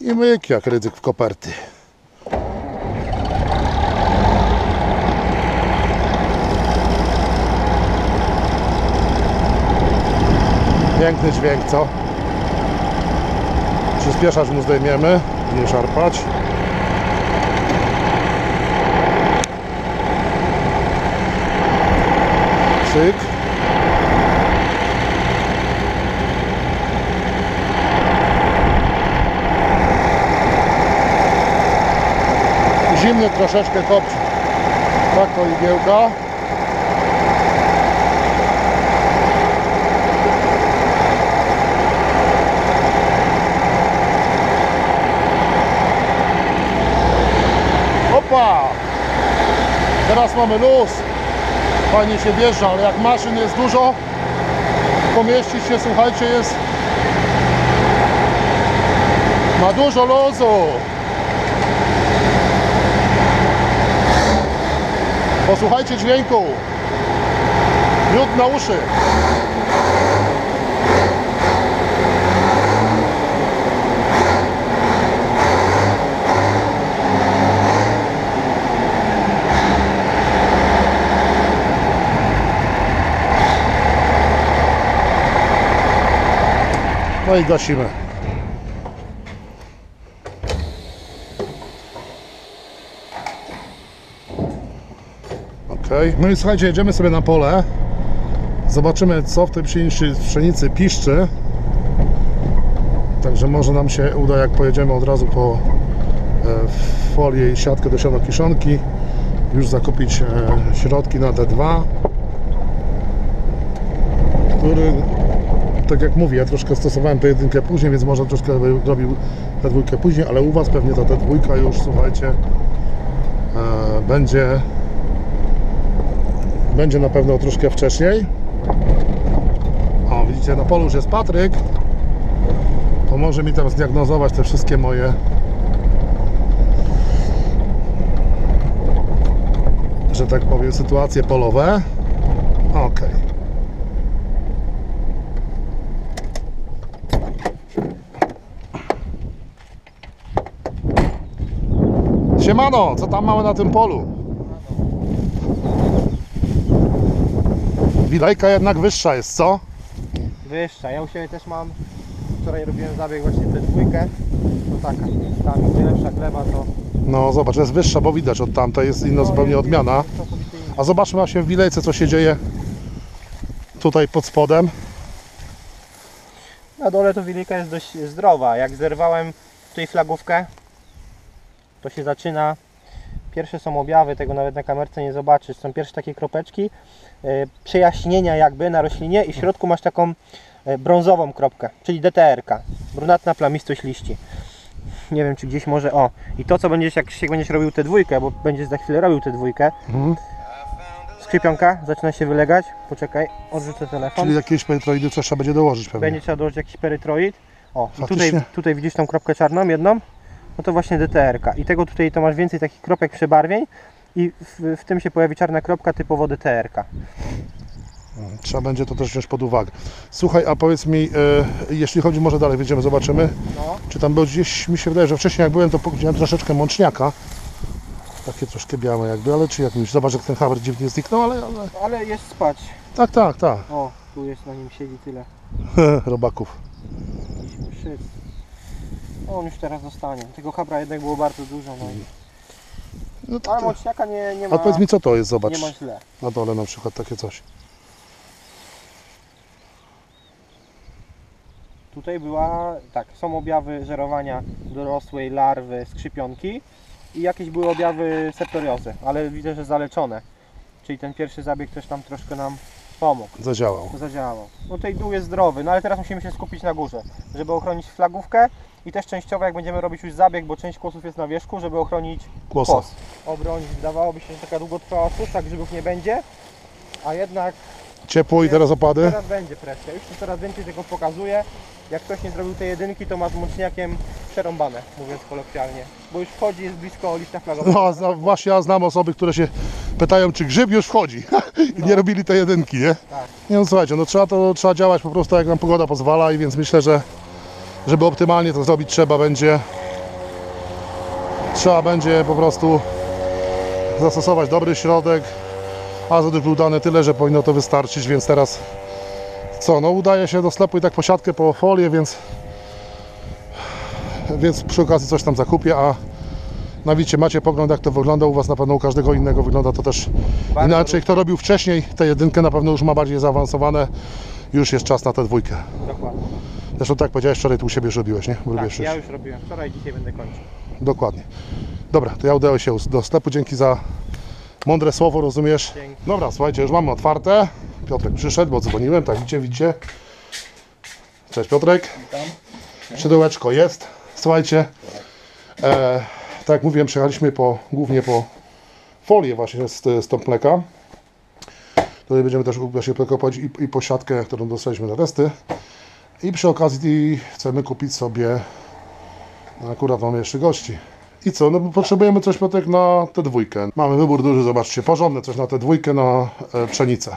I myk jak Rydzyk w koperty. Piękny dźwięk, co? Przyspieszacz mu zdejmiemy, nie szarpać. Cyk. Zimny troszeczkę kopci. Tak to igiełka. Opa! Teraz mamy luz. Fajnie się wjeżdża, ale jak maszyn jest dużo, pomieścić się, słuchajcie, jest... Ma dużo luzu. Posłuchajcie dźwięku. Miód na uszy. No i gasimy. No i słuchajcie, jedziemy sobie na pole. Zobaczymy, co w tej pszenicy piszczy. Także może nam się uda, jak pojedziemy od razu po folię i siatkę do sianokiszonki, już zakupić środki na D2, który, tak jak mówię, ja troszkę stosowałem tę jedynkę później, więc może troszkę robił tę dwójkę później, ale u Was pewnie ta dwójka już, słuchajcie, będzie na pewno troszkę wcześniej. O, widzicie, na polu już jest Patryk. Pomoże mi tam zdiagnozować te wszystkie moje, że tak powiem, sytuacje polowe. Ok. Siemano, co tam mamy na tym polu? Wilejka jednak wyższa jest, co? Wyższa, ja u siebie też mam. Wczoraj robiłem zabieg właśnie tę dwójkę. To taka, tam gdzie lepsza gleba to... No zobacz, jest wyższa, bo widać od tamtej, jest inna zupełnie odmiana. A zobaczmy właśnie w Wilejce, co się dzieje tutaj pod spodem. Na dole to wilejka jest dość zdrowa. Jak zerwałem tutaj flagówkę, to się zaczyna. Pierwsze są objawy, tego nawet na kamerce nie zobaczysz. Są pierwsze takie kropeczki przejaśnienia jakby na roślinie i w środku masz taką brązową kropkę, czyli DTR-ka, brunatna plamistość liści. Nie wiem, czy gdzieś może, o, i to co będziesz, jak będziesz robił tę dwójkę, bo będziesz za chwilę robił tę dwójkę, skrzypionka zaczyna się wylegać, poczekaj, odrzucę telefon. Czyli jakieś perytroidy trzeba będzie dołożyć pewnie. Będzie trzeba dołożyć jakiś perytroid. O, i tutaj widzisz tą kropkę czarną, jedną? No to właśnie DTR-ka. I tego tutaj to masz więcej takich kropek przebarwień i w tym się pojawi czarna kropka typowo DTR-ka. Trzeba będzie to też wziąć pod uwagę. Słuchaj, a powiedz mi, jeśli chodzi, może dalej wyjdziemy, zobaczymy. No. Czy tam był gdzieś, mi się wydaje, że wcześniej jak byłem, to widziałem troszeczkę mączniaka. Takie troszkę białe jakby, ale czy jakimś, zobacz jak ten haber dziwnie zniknął, Ale jest spać. Tak, tak, tak. O, tu jest, na nim siedzi tyle. Robaków. Szyc. On już teraz dostanie. Tego habra jednak było bardzo dużo, no i... No to ale mączniaka nie ma... A powiedz mi, co to jest, zobacz. Nie ma źle. Na dole na przykład takie coś. Tutaj była, tak, są objawy żerowania dorosłej larwy skrzypionki i jakieś były objawy septoriozy, ale widzę, że zaleczone. Czyli ten pierwszy zabieg też tam troszkę nam pomógł. Zadziałał. No tutaj dół jest zdrowy, no ale teraz musimy się skupić na górze, żeby ochronić flagówkę i też częściowo jak będziemy robić już zabieg, bo część kłosów jest na wierzchu, żeby ochronić kłos. Obronić, wydawałoby się, że taka długotrwała susza, grzybów nie będzie, a jednak... Ciepło i teraz opady? Teraz będzie presja, już coraz więcej tego pokazuje. Jak ktoś nie zrobił tej jedynki, to ma z mączniakiem przerąbane, mówiąc kolokwialnie. Bo już wchodzi, jest blisko liścia flagowego. No właśnie ja znam osoby, które się pytają, czy grzyb już wchodzi i nie robili tej jedynki, nie? Tak. Nie no słuchajcie, no trzeba działać po prostu jak nam pogoda pozwala i więc myślę, że żeby optymalnie to zrobić trzeba będzie Trzeba będzie po prostu zastosować dobry środek. Azot już był dany tyle, że powinno to wystarczyć, więc teraz co? No udaje się do sklepu i tak po siatkę, po folię, więc przy okazji coś tam zakupię, a no widzicie, macie pogląd jak to wygląda, u Was na pewno u każdego innego wygląda to też Bardzo inaczej. Kto robił wcześniej tę jedynkę na pewno już ma bardziej zaawansowane, już jest czas na tę dwójkę. Dokładnie. Zresztą tak powiedziałeś, wczoraj tu u siebie już robiłeś, nie? Bo Tak, robiłeś ja już robiłem wczoraj, dzisiaj będę kończył. Dokładnie. Dobra, to ja udaję się do sklepu, dzięki za mądre słowo, rozumiesz? Dzięki. Dobra, słuchajcie, już mamy otwarte. Piotrek przyszedł, bo dzwoniłem, tak widzicie. Cześć Piotrek. Witam. Szydełeczko jest. Słuchajcie, tak jak mówiłem, przejechaliśmy głównie po folię właśnie z tą mleka. Tutaj będziemy też właśnie pokapać i po siatkę, którą dostaliśmy na testy. I przy okazji chcemy kupić sobie, akurat mamy jeszcze gości. I co? No bo potrzebujemy coś, Piotrek, na tę dwójkę. Mamy wybór duży, zobaczcie, porządne coś na tę dwójkę, na pszenicę.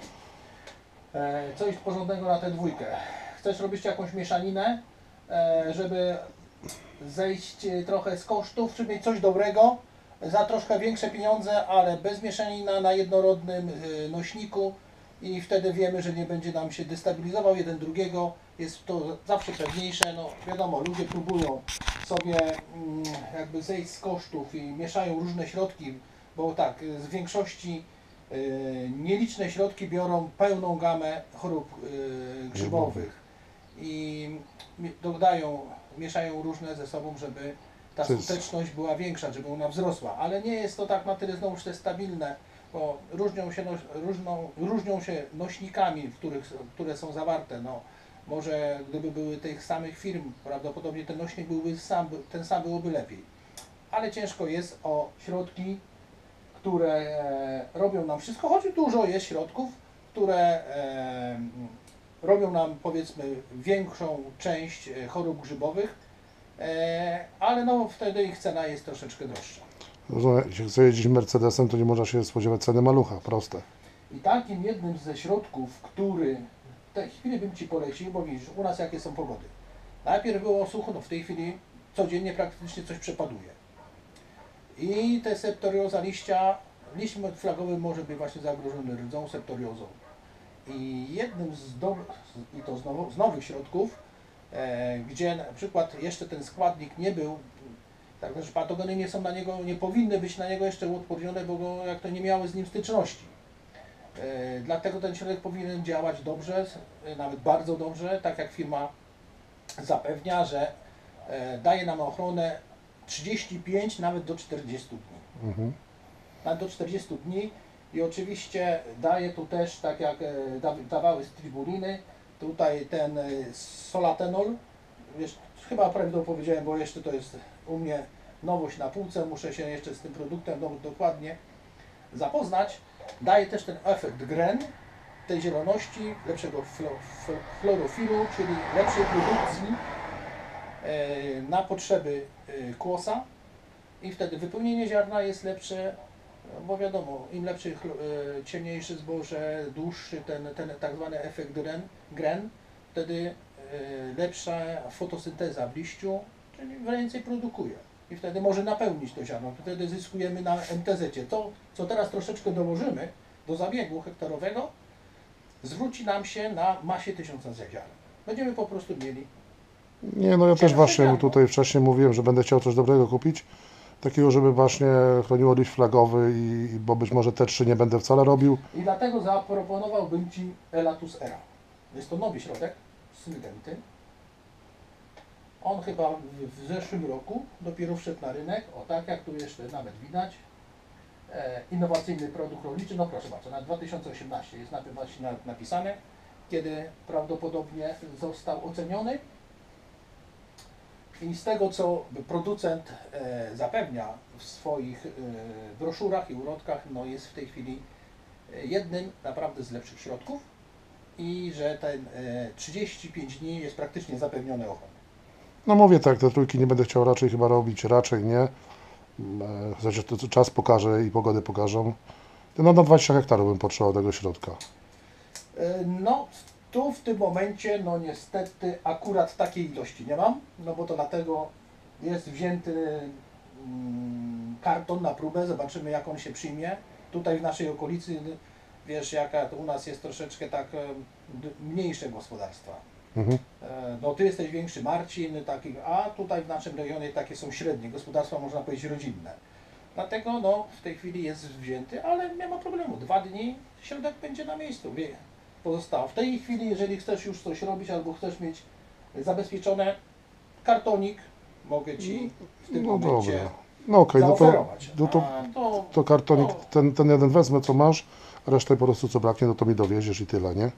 Coś porządnego na tę dwójkę. Chcesz robić jakąś mieszaninę, żeby zejść trochę z kosztów, czy mieć coś dobrego za troszkę większe pieniądze, ale bez mieszanina na jednorodnym nośniku i wtedy wiemy, że nie będzie nam się destabilizował jeden drugiego. Jest to zawsze pewniejsze. No wiadomo, ludzie próbują sobie jakby zejść z kosztów i mieszają różne środki, bo tak, z większości nieliczne środki biorą pełną gamę chorób grzybowych i dodają, mieszają różne ze sobą, żeby ta To jest- skuteczność była większa, żeby ona wzrosła, ale nie jest to tak na tyle znowuż te stabilne, bo różnią się nośnikami, które są zawarte. No, może gdyby były tych samych firm, prawdopodobnie ten nośnik byłby ten sam byłoby lepiej. Ale ciężko jest o środki, które robią nam wszystko, choć dużo jest środków, które robią nam powiedzmy większą część chorób grzybowych, ale no wtedy ich cena jest troszeczkę droższa. Jeśli chce jeździć Mercedesem, to nie można się spodziewać ceny malucha, proste. I takim jednym ze środków, który w tej chwili bym Ci polecił, bo widzisz, u nas jakie są pogody. Najpierw było sucho, no w tej chwili codziennie praktycznie coś przepaduje. I te septorioza liścia, liść flagowy może być właśnie zagrożony rdzą septoriozą. I jednym z nowych środków, gdzie na przykład jeszcze ten składnik nie był, tak, że patogeny nie są na niego, nie powinny być na niego jeszcze uodpornione, bo jak to nie miały z nim styczności. Dlatego ten środek powinien działać dobrze, nawet bardzo dobrze, tak jak firma zapewnia, że daje nam ochronę 35 nawet do 40 dni. Nawet do 40 dni i oczywiście daje tu też, tak jak dawały stribuliny, tutaj ten solatenol, chyba prawidłowo powiedziałem, bo jeszcze to jest u mnie nowość na półce, muszę się jeszcze z tym produktem dokładnie zapoznać. Daje też ten efekt GREN, tej zieloności, lepszego chlorofilu, czyli lepszej produkcji na potrzeby kłosa i wtedy wypełnienie ziarna jest lepsze, bo wiadomo, im lepszy, ciemniejsze zboże, dłuższy ten tak zwany efekt GREN, wtedy lepsza fotosynteza w liściu, czyli więcej produkuje i wtedy może napełnić to ziarno, wtedy zyskujemy na MTZ-cie. To, co teraz troszeczkę dołożymy do zabiegu hektarowego, zwróci nam się na masie 1000 ziaren. Będziemy po prostu mieli. Nie, no ja też właśnie tutaj wcześniej mówiłem, że będę chciał coś dobrego kupić, takiego, żeby właśnie chroniło liść flagowy bo być może te 3 nie będę wcale robił. I dlatego zaproponowałbym Ci Elatus Era. Jest to nowy środek, Sylgenty. On chyba w zeszłym roku dopiero wszedł na rynek, o tak jak tu jeszcze nawet widać. Innowacyjny produkt rolniczy, no proszę bardzo, na 2018 jest właśnie napisane, kiedy prawdopodobnie został oceniony. I z tego, co producent zapewnia w swoich broszurach i urodkach, no jest w tej chwili jednym naprawdę z lepszych środków i że ten 35 dni jest praktycznie zapewnione ochroną. No mówię tak, te trójki nie będę chciał raczej chyba robić, raczej nie. Znaczy, to czas pokaże i pogody pokażą. No na 20 hektarów bym potrzebował tego środka. No, tu w tym momencie, no niestety akurat takiej ilości nie mam, no bo to dlatego jest wzięty karton na próbę, zobaczymy jak on się przyjmie. Tutaj w naszej okolicy, wiesz, jaka to u nas jest troszeczkę tak mniejsze gospodarstwa. No ty jesteś większy, Marcin, taki, a tutaj w naszym regionie takie są średnie gospodarstwa, można powiedzieć rodzinne. Dlatego no, w tej chwili jest wzięty, ale nie ma problemu. 2 dni środek będzie na miejscu. Pozostało. W tej chwili, jeżeli chcesz już coś robić albo chcesz mieć zabezpieczone kartonik, mogę Ci w tym No momencie dobra. No okej, zaoferować. to kartonik, ten jeden wezmę, co masz, resztę po prostu co braknie, no to mi dowieziesz i tyle, nie?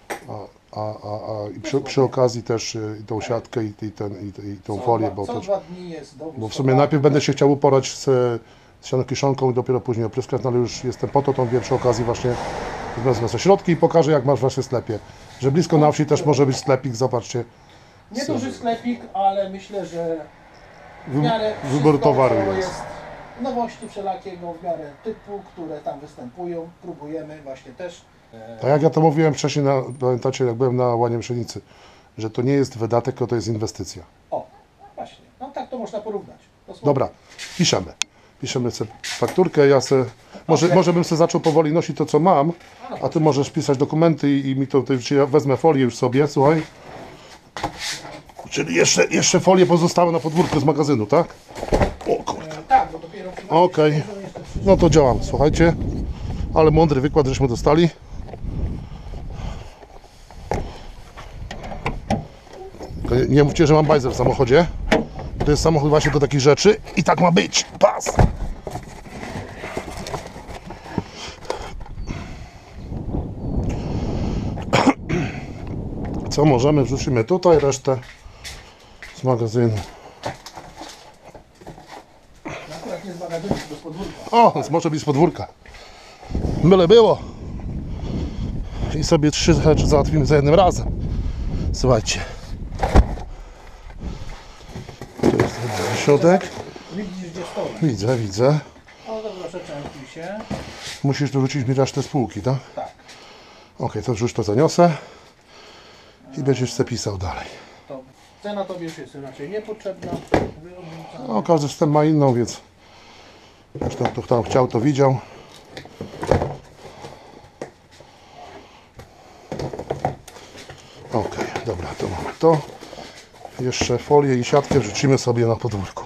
I przy okazji też i tą siatkę i tą folię, bo co też, 2 dni jest dowóz. bo w sumie najpierw będę się chciał uporać z sianokiszonką i dopiero później opryskać, no ale już jestem po to wiem przy okazji właśnie wezmę sobie środki i pokażę jak masz w waszym sklepie. Że blisko na wsi też może być sklepik, zobaczcie. Nieduży sklepik, ale myślę, że w miarę Wybór wszystko, towaru co jest. nowości wszelakiego, w miarę typu, które tam występują, próbujemy właśnie też. Tak jak ja to mówiłem wcześniej, pamiętacie jak byłem na łanie pszenicy, że to nie jest wydatek, tylko to jest inwestycja. O, właśnie, no tak to można porównać. Dosłownie. Dobra, piszemy sobie fakturkę, ja se, może bym sobie zaczął powoli nosić to co mam, a ty możesz pisać dokumenty i mi to, ja wezmę folię już sobie, słuchaj. Czyli jeszcze folie pozostały na podwórku z magazynu, tak? O kurde. Tak, bo dopiero Okej. No to działam, słuchajcie. Ale mądry wykład żeśmy dostali. Nie mówcie, że mam bajzel w samochodzie. To jest samochód właśnie do takich rzeczy i tak ma być. Pas! Co możemy, wrzucimy tutaj, resztę z magazynu. Akurat nie z magazynu, tylko z podwórka. O, może być z podwórka. Byle było. I sobie 3 rzeczy załatwimy za jednym razem. Słuchajcie. Tu jest środek. Widzisz gdzie stoi. Widzę. No dobra, przeczęstuj się. Musisz dorzucić mi resztę spółki, tak? Tak. Ok, to już to zaniosę. I będziesz sobie pisał dalej. To cena tobie już jest raczej niepotrzebna. No, każdy system ma inną, więc zresztą kto tam chciał, to widział. Ok, dobra, to mamy to. Jeszcze folię i siatkę wrzucimy sobie na podwórku.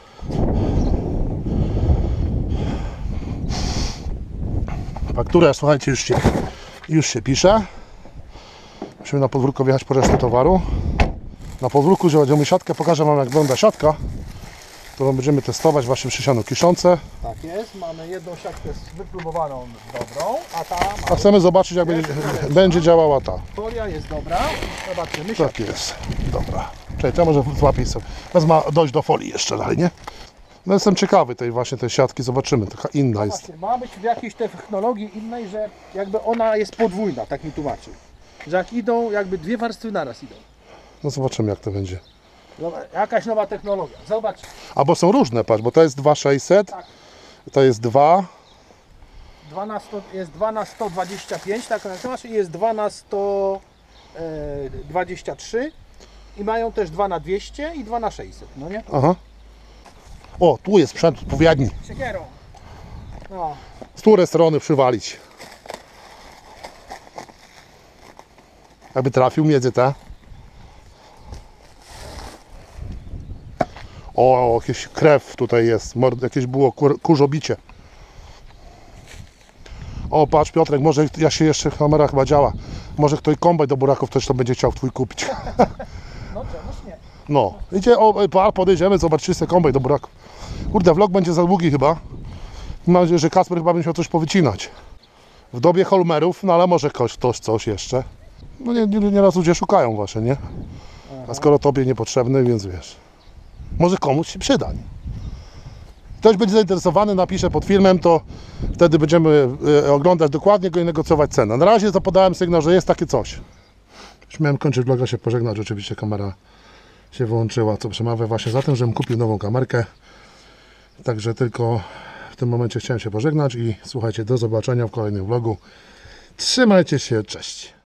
Faktura, słuchajcie, już się pisze. Musimy na podwórko wjechać po resztę towaru. Na podwórku, że będziemy siatkę, pokażę wam jak wygląda siatka. To będziemy testować właśnie przy sianokiszonce. Tak jest, mamy jedną siatkę wypróbowaną dobrą, a ta A chcemy zobaczyć jak będzie działała ta. folia jest dobra. Zobaczymy. Tak jest. Dobra. Czekaj, ja może złapię sobie. Wezmę dojść do folii jeszcze dalej, nie? No jestem ciekawy tej siatki, zobaczymy. Taka inna jest. Właśnie, ma być w jakiejś technologii innej, że jakby ona jest podwójna, tak mi tłumaczy. Że jak idą, jakby 2 warstwy naraz idą. No zobaczymy jak to będzie. Jakaś nowa technologia. Zobacz. Albo są różne, patrz, bo to jest 2600, Tak. to jest 2. Jest 2 na 125, tak jak masz, i jest 2 na 123 i mają też 2 na 200 i 2 na 600, no nie? Aha. O, tu jest sprzęt odpowiedni. Siekierą. No. Z której strony przywalić? Jakby trafił między te. O, jakieś krew tutaj jest. Jakieś było kurzobicie. O, patrz Piotrek, może ja się jeszcze kamera chyba działa. Może ktoś kombajn do buraków też to będzie chciał twój kupić. No czemuż nie? No, idzie, podejdziemy, zobaczycie sobie kombajn do buraków. Kurde, vlog będzie za długi chyba. Mam nadzieję, że Kasper chyba będzie miał coś powycinać. W dobie Holmerów, no ale może ktoś coś jeszcze. No nieraz ludzie szukają właśnie, nie? A skoro tobie niepotrzebny, więc wiesz. Może komuś się przyda. Nie? Ktoś będzie zainteresowany, napisze pod filmem, to wtedy będziemy oglądać dokładnie go i negocjować cenę. Na razie to podałem sygnał, że jest takie coś. Już miałem kończyć vloga, się pożegnać, rzeczywiście kamera się wyłączyła, co przemawia właśnie za tym, żebym kupił nową kamerkę. Także tylko w tym momencie chciałem się pożegnać i słuchajcie, do zobaczenia w kolejnym vlogu. Trzymajcie się, cześć!